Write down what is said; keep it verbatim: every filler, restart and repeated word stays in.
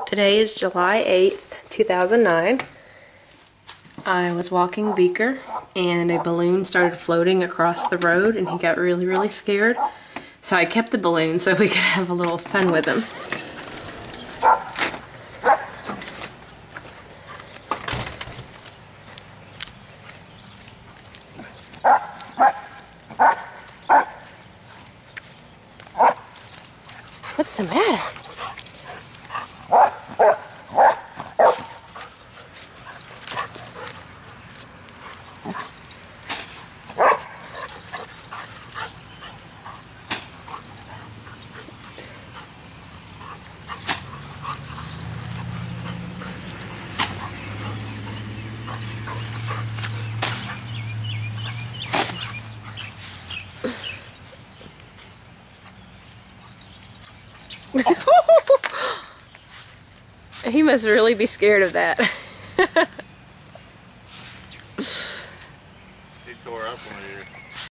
Today is July eighth, two thousand nine. I was walking Beaker and a balloon started floating across the road and he got really, really scared. So I kept the balloon so we could have a little fun with him. What's the matter? He must really be scared of that. He tore up one of your